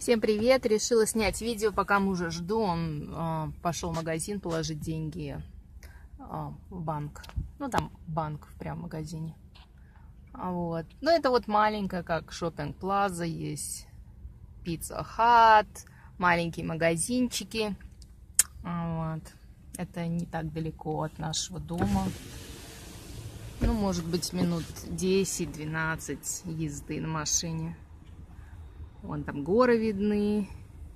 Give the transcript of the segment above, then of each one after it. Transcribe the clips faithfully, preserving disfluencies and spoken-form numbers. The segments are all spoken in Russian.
Всем привет! Решила снять видео, пока мужа жду. Он э, пошел в магазин положить деньги э, в банк. Ну, там банк прям в магазине. Вот. Ну, это вот маленькая, как Shopping Plaza, есть Pizza Hut, маленькие магазинчики. Вот. Это не так далеко от нашего дома. Ну, может быть, минут десять-двенадцать езды на машине. Вон там горы видны.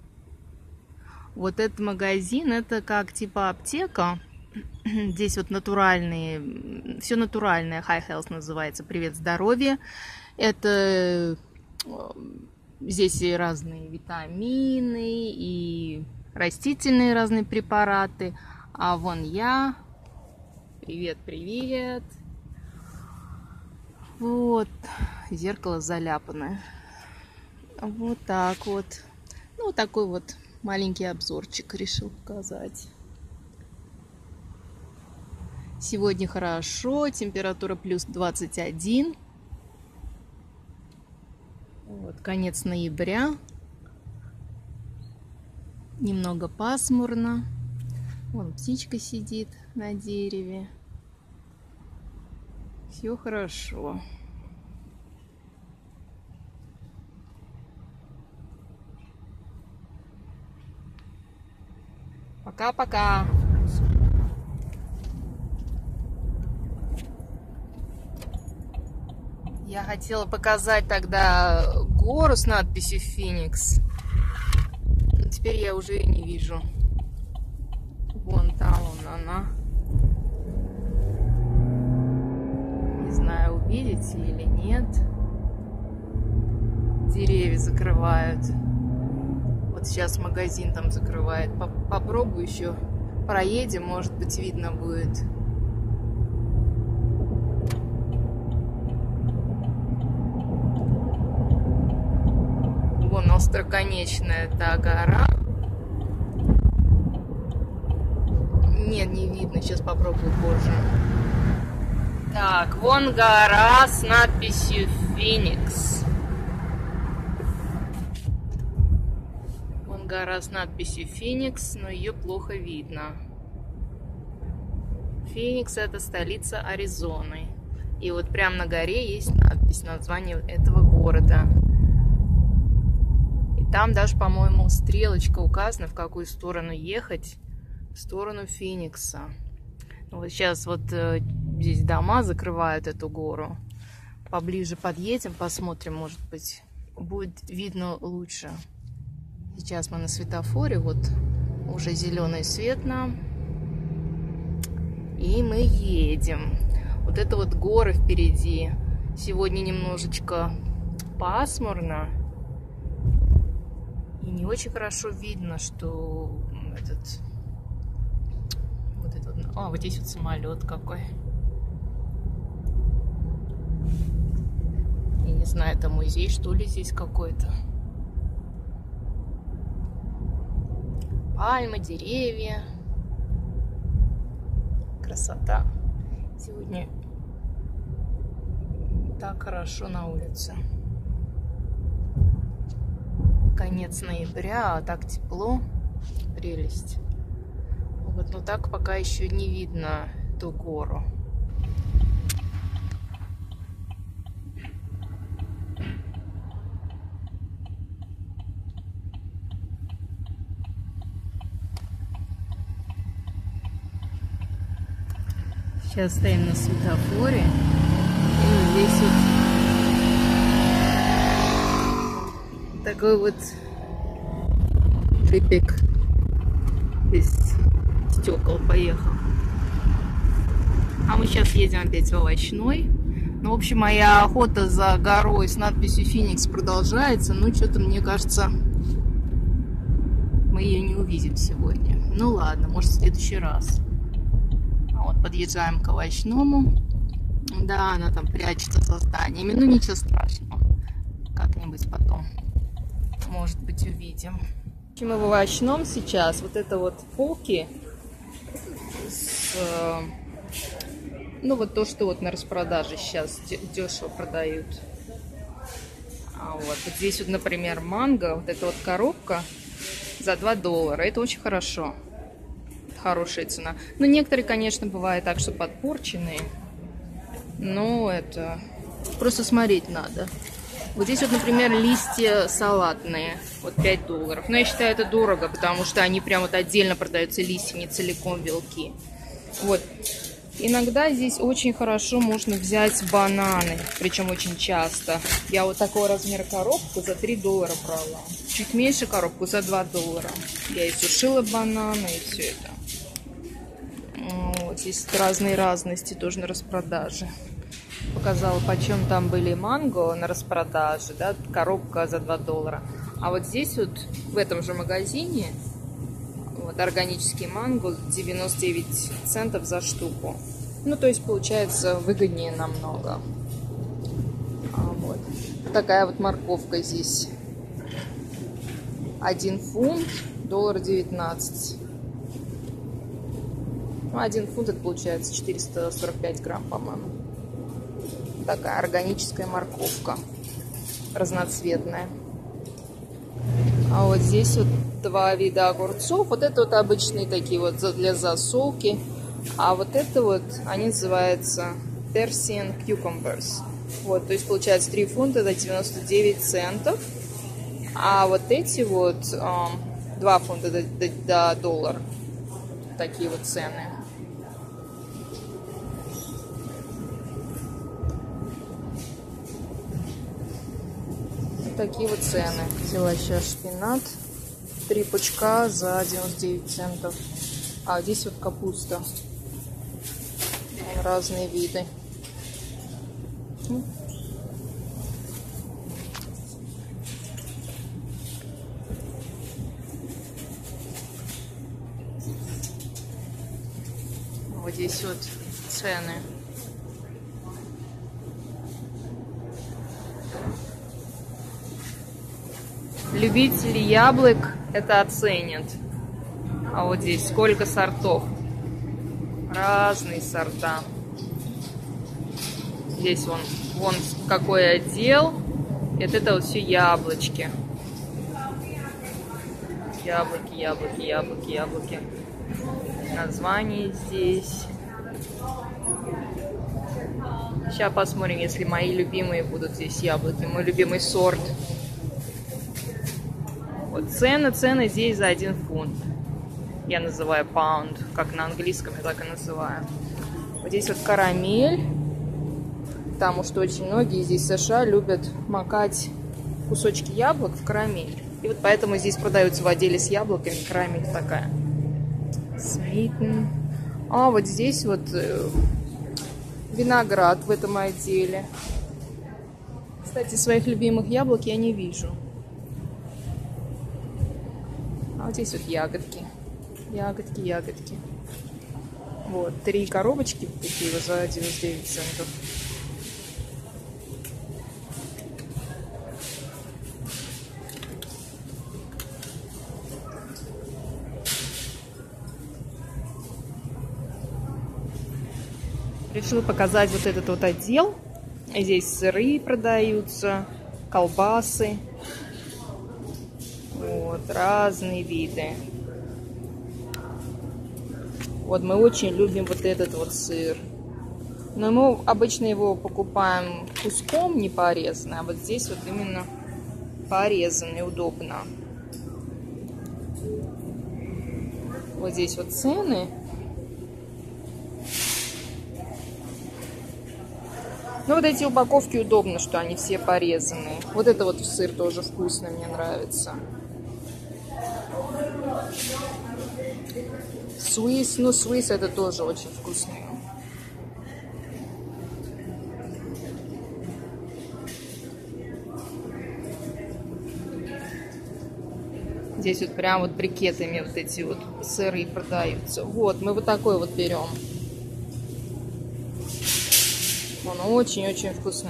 Вот этот магазин, это как типа аптека. Здесь вот натуральные, все натуральное, High Health называется, привет, здоровье. Это здесь и разные витамины, и растительные разные препараты. А вон я. Привет, привет. Вот, зеркало заляпанное. Вот так вот. Ну, такой вот маленький обзорчик решил показать. Сегодня хорошо. Температура плюс двадцать один. Вот, конец ноября. Немного пасмурно. Вон птичка сидит на дереве. Все хорошо. Пока-пока. Я хотела показать тогда гору с надписью Феникс. Теперь я уже ее не вижу. Вон там вон она. Не знаю, увидите или нет. Деревья закрывают. Вот сейчас магазин там закрывает. Попробую еще. Проедем, может быть, видно будет. Вон остроконечная та гора. Нет, не видно. Сейчас попробую позже. Так, вон гора с надписью Феникс. Гора с надписью Феникс, но ее плохо видно. Феникс — это столица Аризоны. И вот прямо на горе есть надпись, название этого города. И там даже, по-моему, стрелочка указана, в какую сторону ехать. В сторону Феникса. Вот сейчас вот э, здесь дома закрывают эту гору. Поближе подъедем, посмотрим, может быть, будет видно лучше. Сейчас мы на светофоре, вот уже зеленый свет нам, и мы едем. Вот это вот горы впереди. Сегодня немножечко пасмурно, и не очень хорошо видно, что этот, вот этот, а, вот здесь вот самолет какой. Я не знаю, это музей, что ли, здесь какой-то. Пальмы, деревья. Красота. Сегодня так хорошо на улице. Конец ноября, а так тепло. Прелесть. Вот, но так пока еще не видно ту гору. Сейчас стоим на светофоре. И здесь вот такой вот трипик без стекол поехал. А мы сейчас едем опять в Овощной. Ну, в общем, моя охота за горой с надписью Феникс продолжается. Ну, что-то мне кажется, мы ее не увидим сегодня. Ну ладно, может, в следующий раз. Вот подъезжаем к Овощному. Да, она там прячется за зданиями. Ну, ничего страшного. Как-нибудь потом, может быть, увидим. Мы в Овощном сейчас. Вот это вот полки. С, ну, вот то, что вот на распродаже сейчас дешево продают. А вот, вот здесь вот, например, манго, вот эта вот коробка за два доллара. Это очень хорошо. Хорошая цена. Но некоторые, конечно, бывают так, что подпорченные. Но это просто смотреть надо. Вот здесь вот, например, листья салатные. Вот пять долларов. Но я считаю, это дорого, потому что они прям вот отдельно продаются, листья, не целиком вилки. Вот. Иногда здесь очень хорошо можно взять бананы. Причем очень часто. Я вот такого размера коробку за три доллара брала. Чуть меньше коробку за два доллара. Я и сушила бананы, и все это. Вот здесь разные разности тоже на распродаже. Показала, почем там были манго на распродаже, да, коробка за два доллара. А вот здесь вот, в этом же магазине, вот органический манго девяносто девять центов за штуку. Ну, то есть, получается, выгоднее намного. А вот. Такая вот морковка здесь. Один фунт, доллар девятнадцать. Ну, один фунт, это получается четыреста сорок пять грамм, по-моему. Такая органическая морковка, разноцветная. А вот здесь вот два вида огурцов. Вот это вот обычные такие вот для засолки. А вот это вот, они называются Persian Cucumbers. Вот, то есть получается три фунта, это девяносто девять центов. А вот эти вот два фунта до, до, до доллара. Такие вот цены. Такие вот цены. Взяла сейчас шпинат. Три пучка за девяносто девять центов. А здесь вот капуста. Разные виды. Вот здесь вот цены. Любители яблок это оценят. А вот здесь сколько сортов. Разные сорта. Здесь вон, вон какой отдел. Это, это вот все яблочки. Яблоки, яблоки, яблоки, яблоки. Название здесь. Сейчас посмотрим, если мои любимые будут здесь яблоки. Мой любимый сорт. Вот цены, цены здесь за один фунт. Я называю паунд, как на английском я так и называю. Вот здесь вот карамель. Потому что очень многие здесь в США любят макать кусочки яблок в карамель. И вот поэтому здесь продаются в отделе с яблоками карамель такая. Смитен. А вот здесь вот виноград в этом отделе. Кстати, своих любимых яблок я не вижу. А вот здесь вот ягодки. Ягодки, ягодки. Вот, три коробочки такие вот за девяносто девять центов. Решила показать вот этот вот отдел. Здесь сыры продаются, колбасы. Вот, разные виды. Вот мы очень любим вот этот вот сыр. Но мы обычно его покупаем куском, не порезанный. А вот здесь вот именно порезанный, удобно. Вот здесь вот цены. Ну, вот эти упаковки удобно, что они все порезанные. Вот это вот сыр тоже вкусно, мне нравится. Swiss, ну, Swiss это тоже очень вкусный. Здесь вот прям вот брикетами вот эти вот сыры продаются. Вот, мы вот такой вот берем. Он очень-очень вкусный.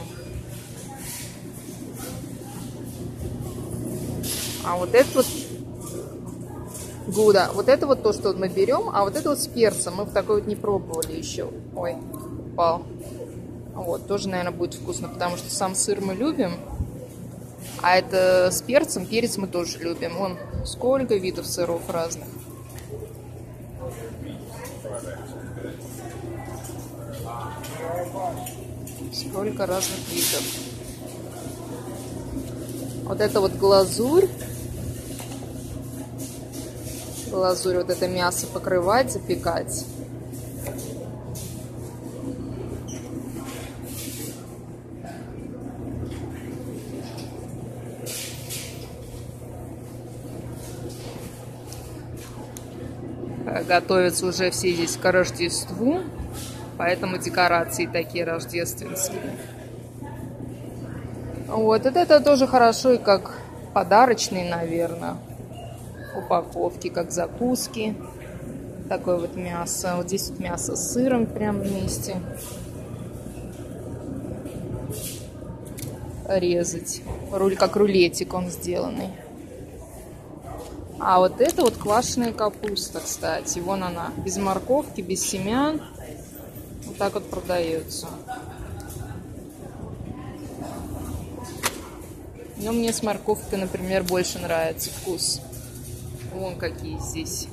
А вот это вот Гуда. Вот это вот то, что мы берем. А вот это вот с перцем. Мы в такой вот не пробовали еще. Ой, упал. Вот, тоже, наверное, будет вкусно, потому что сам сыр мы любим. А это с перцем. Перец мы тоже любим. Вон сколько видов сыров разных. Сколько разных видов. Вот это вот глазурь. Глазурь, вот это мясо покрывать, запекать. Готовятся уже все здесь к Рождеству, поэтому декорации такие рождественские. Вот, это, это тоже хорошо и как подарочный, наверное, упаковки, как закуски. Такое вот мясо. Вот здесь вот мясо с сыром прям вместе. Резать. Руль, как рулетик он сделанный. А вот это вот квашеная капуста, кстати. Вон она. Без морковки, без семян. Вот так вот продается. Но мне с морковкой, например, больше нравится вкус. Вон какие здесь.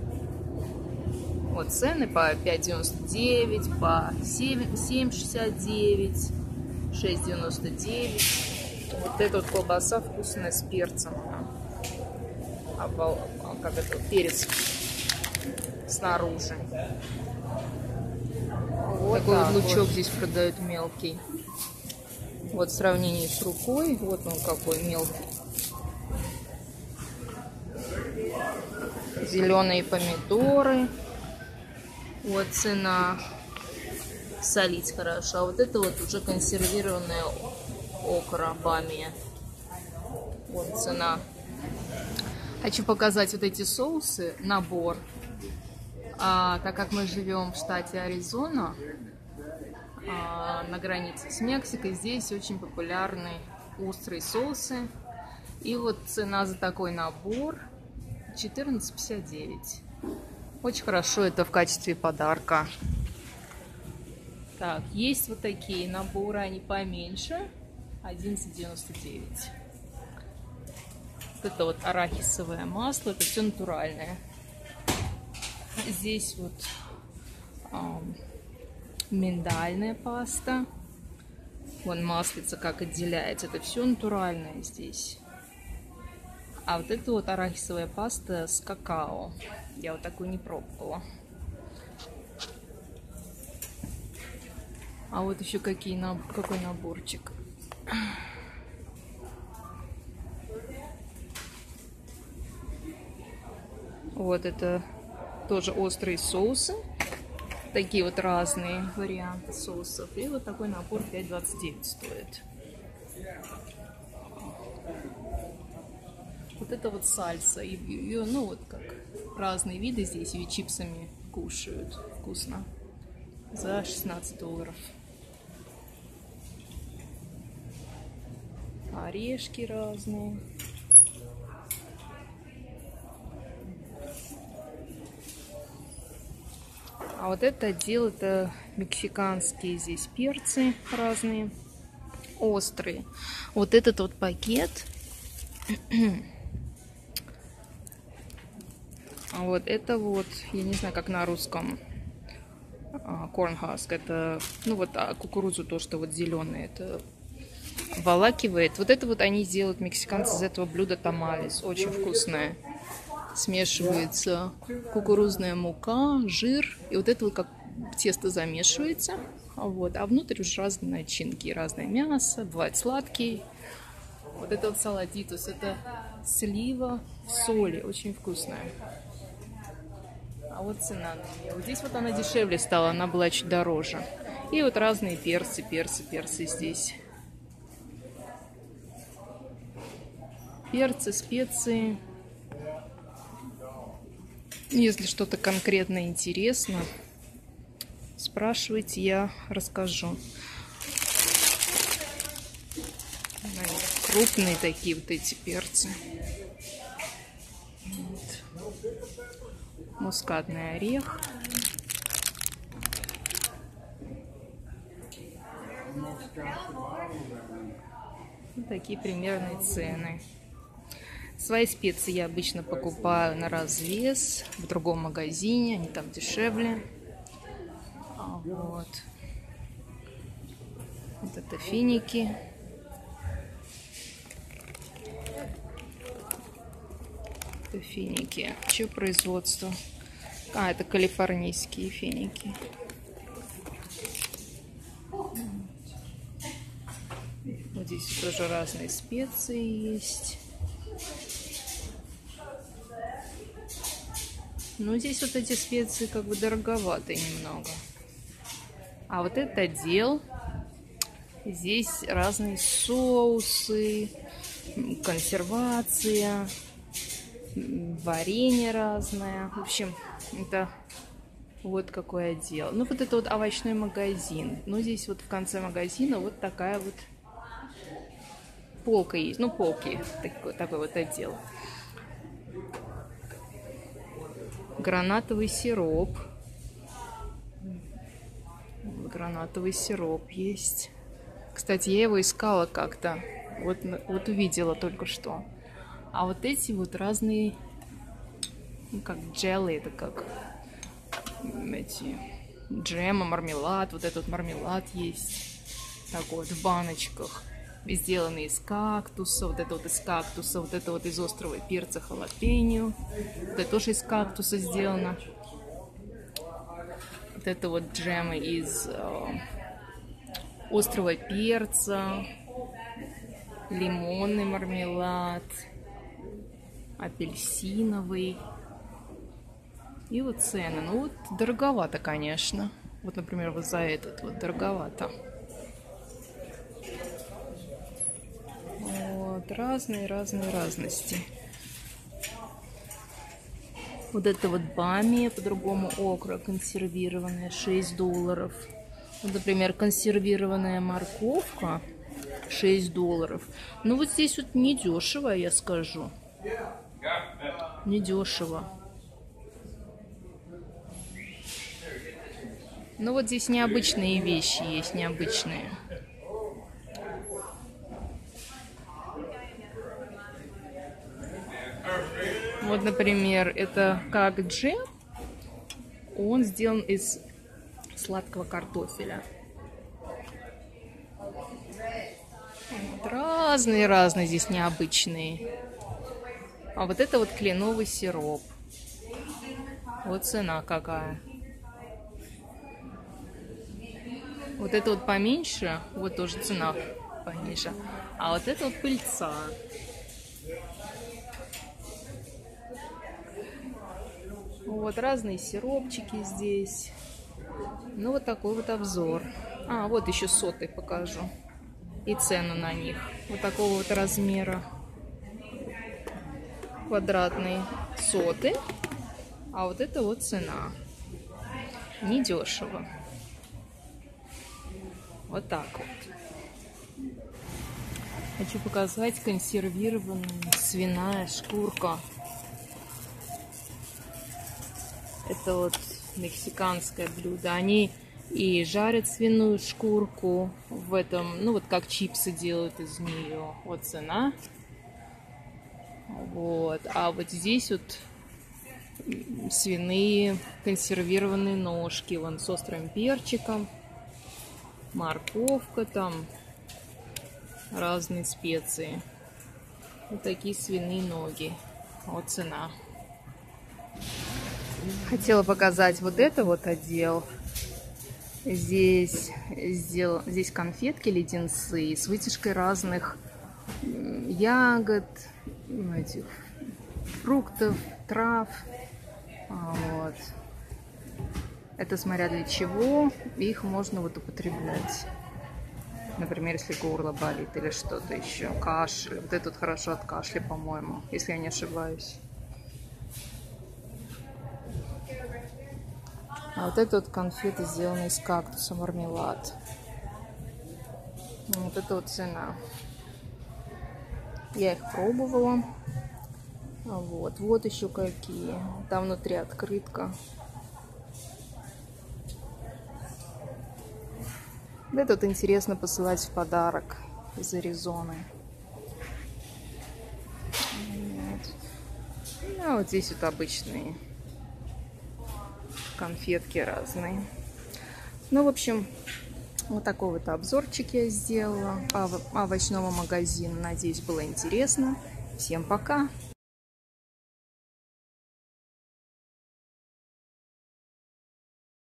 Вот цены по пять девяносто девять, по семь шестьдесят девять, шесть девяносто девять. Вот эта вот колбаса вкусная с перцем. Обал... Как это? Перец снаружи. Вот такой вот лучок вот здесь продают мелкий. Вот в сравнении с рукой, вот он какой мелкий. Зеленые помидоры. Вот цена. Солить хорошо. А вот это вот уже консервированная окра, бамия. Вот цена. Хочу показать вот эти соусы, набор. А, так как мы живем в штате Аризона, а, на границе с Мексикой, здесь очень популярны острые соусы. И вот цена за такой набор четырнадцать пятьдесят девять. Очень хорошо это в качестве подарка. Так, есть вот такие наборы, они поменьше, одиннадцать девяносто девять. Вот это вот арахисовое масло, это все натуральное. Здесь вот эм, миндальная паста. Вон маслица как отделяется, это все натуральное здесь. А вот это вот арахисовая паста с какао. Я вот такую не пробовала. А вот еще какие, какой наборчик. Вот это тоже острые соусы. Такие вот разные варианты соусов. И вот такой набор пять двадцать девять стоит. Вот это вот сальса. Ее, ну вот как разные виды здесь. Ее чипсами кушают. Вкусно. За шестнадцать долларов. Орешки разные. А вот это отдел, это мексиканские здесь перцы разные, острые. Вот этот вот пакет. А вот это вот, я не знаю, как на русском, corn husk. Это, ну вот а кукурузу, то, что вот зеленое, это обволакивает. Вот это вот они делают, мексиканцы, из этого блюда тамалес. Очень вкусное. Смешивается кукурузная мука, жир. И вот это вот как тесто замешивается. Вот. А внутрь уже разные начинки. Разное мясо, бывает сладкий. Вот это вот саладитус. Это слива в соли. Очень вкусная. А вот цена на нее. Вот здесь вот она дешевле стала. Она была чуть дороже. И вот разные перцы, перцы, перцы здесь. Перцы, специи. Если что-то конкретно интересно, спрашивайте, я расскажу. Крупные такие вот эти перцы. Вот. Мускатный орех. Вот такие примерные цены. Свои специи я обычно покупаю на развес в другом магазине, они там дешевле. А вот. Вот это финики. Это финики. Что производство? А, это калифорнийские финики. Вот здесь тоже разные специи есть. Ну, здесь вот эти специи как бы дороговатые немного. А вот это отдел. Здесь разные соусы, консервация, варенье разное. В общем, это вот какой отдел. Ну, вот это вот овощной магазин. Ну, здесь вот в конце магазина вот такая вот полка есть. Ну, полки. Такой, такой вот отдел. Гранатовый сироп. Гранатовый сироп есть. Кстати, я его искала как-то. Вот, вот увидела только что. А вот эти вот разные, ну, как джелли, это как эти джемы, мармелад. Вот этот мармелад есть. Такой вот в баночках. Сделанный из кактуса. Вот это вот из кактуса. Вот это вот из острого перца халапеньо. Вот это тоже из кактуса сделано. Вот это вот джемы из э, острого перца, лимонный мармелад, апельсиновый. И вот цены. Ну вот дороговато, конечно. Вот, например, вот за этот вот дороговато. Вот разные, разные разности. Вот это вот бамия, по-другому окра консервированная, шесть долларов. Вот, например, консервированная морковка шесть долларов. Ну вот здесь вот недешево, я скажу. Недешево. Ну вот здесь необычные вещи есть, необычные. Вот, например, это как джем. Он сделан из сладкого картофеля. Вот разные-разные здесь необычные. А вот это вот кленовый сироп. Вот цена какая. Вот это вот поменьше. Вот тоже цена поменьше. А вот это вот пыльца. Вот разные сиропчики здесь. Ну вот такой вот обзор. А, вот еще соты покажу. И цену на них. Вот такого вот размера. Квадратные соты. А вот это вот цена. Недешево. Вот так вот. Хочу показать консервированная свиная шкурка. Это вот мексиканское блюдо. Они и жарят свиную шкурку в этом, ну вот как чипсы делают из нее. Вот цена. Вот. А вот здесь вот свиные консервированные ножки. Вон с острым перчиком. Морковка там. Разные специи. Вот такие свиные ноги. Вот цена. Хотела показать вот это вот отдел. Здесь, сделал, здесь конфетки, леденцы с вытяжкой разных ягод, этих фруктов, трав. Вот. Это смотря для чего. Их можно вот употреблять. Например, если горло болит или что-то еще. Кашель. Вот это вот хорошо от кашля, по-моему, если я не ошибаюсь. А вот это вот конфеты, сделаны из кактуса, мармелад. Вот это вот цена. Я их пробовала. Вот, вот еще какие. Там внутри открытка. Это вот интересно посылать в подарок из Аризоны. вот здесь вот обычные конфетки разные. Ну, в общем, вот такой вот обзорчик я сделала по овощному магазину. Надеюсь, было интересно. Всем пока!